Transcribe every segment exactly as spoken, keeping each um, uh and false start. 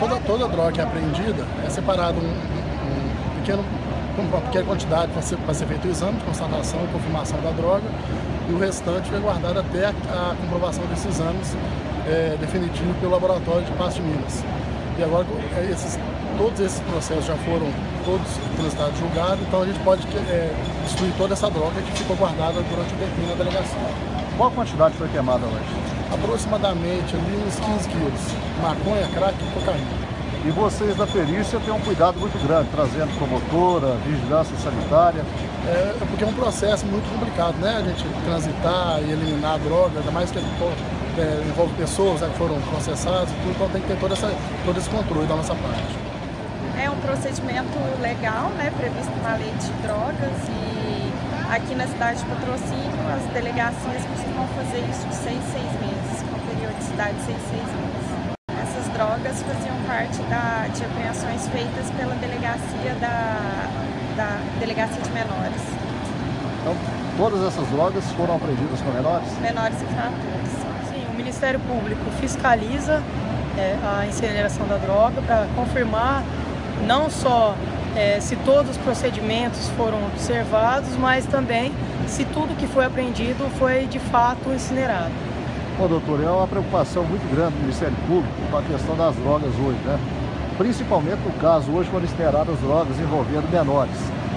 toda, toda droga que é apreendida é separada um, um pequeno, uma pequena quantidade para ser, ser feito o exame de constatação e confirmação da droga, e o restante é guardado até a, a comprovação desses exames é, definitivo pelo laboratório de Patos de Minas. E agora esses, todos esses processos já foram todos transitados julgados, então a gente pode é, destruir toda essa droga que ficou guardada durante o tempinho na delegacia. Qual a quantidade foi queimada hoje? Aproximadamente ali uns quinze quilos, maconha, crack e cocaína. E vocês da perícia têm um cuidado muito grande, trazendo promotora, vigilância sanitária. É porque é um processo muito complicado, né? A gente transitar e eliminar a droga, ainda mais que é, envolve pessoas, né, que foram processadas, então tem que ter toda essa, todo esse controle da nossa parte. É um procedimento legal, né, previsto na lei de drogas, e aqui na cidade de Patrocínio as delegacias costumam fazer isso de seis, seis meses, com periodicidade de seis, seis meses. Essas drogas faziam parte da, de apreensões feitas pela delegacia da, da delegacia de menores. Então, todas essas drogas foram apreendidas com menores? Menores infratores. Sim, o Ministério Público fiscaliza é, a incineração da droga para confirmar não só é, se todos os procedimentos foram observados, mas também se tudo que foi apreendido foi de fato incinerado. Bom, doutor, é uma preocupação muito grande do Ministério Público com a questão das drogas hoje, né? Principalmente no caso hoje quando incineraram as drogas envolvendo menores.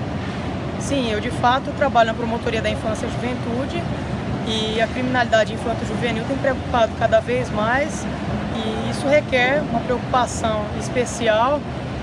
Sim, eu de fato trabalho na Promotoria da Infância e Juventude e a criminalidade infanto-juvenil tem preocupado cada vez mais, e isso requer uma preocupação especial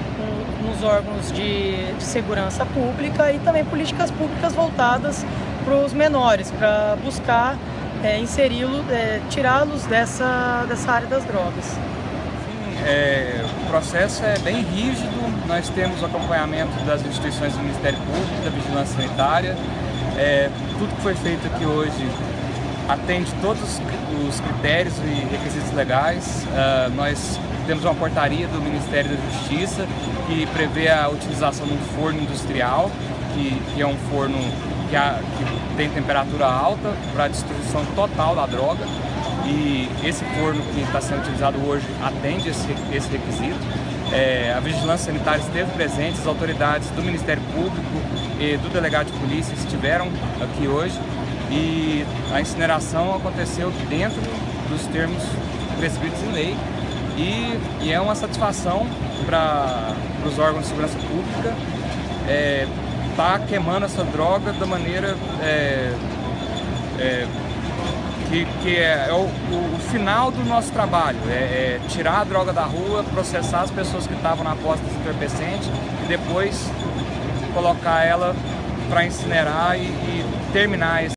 nos órgãos de, de segurança pública e também políticas públicas voltadas para os menores, para buscar é, inseri-los, é, tirá-los dessa, dessa área das drogas. Sim, é, o processo é bem rígido, nós temos o acompanhamento das instituições do Ministério Público, da Vigilância Sanitária, é, tudo que foi feito aqui hoje atende todos os critérios e requisitos legais. Uh, nós temos uma portaria do Ministério da Justiça que prevê a utilização de um forno industrial, que, que é um forno que, a, que tem temperatura alta para a destruição total da droga, e esse forno que está sendo utilizado hoje atende esse, esse requisito. É, a Vigilância Sanitária esteve presente, as autoridades do Ministério Público e do delegado de polícia estiveram aqui hoje, e a incineração aconteceu dentro dos termos prescritos em lei, e, e é uma satisfação para os órgãos de segurança pública é, tá queimando essa droga da maneira é, é, que, que é, é o, o, o final do nosso trabalho, é, é tirar a droga da rua, processar as pessoas que estavam na posse dos entorpecentes e depois colocar ela para incinerar e, e terminar esse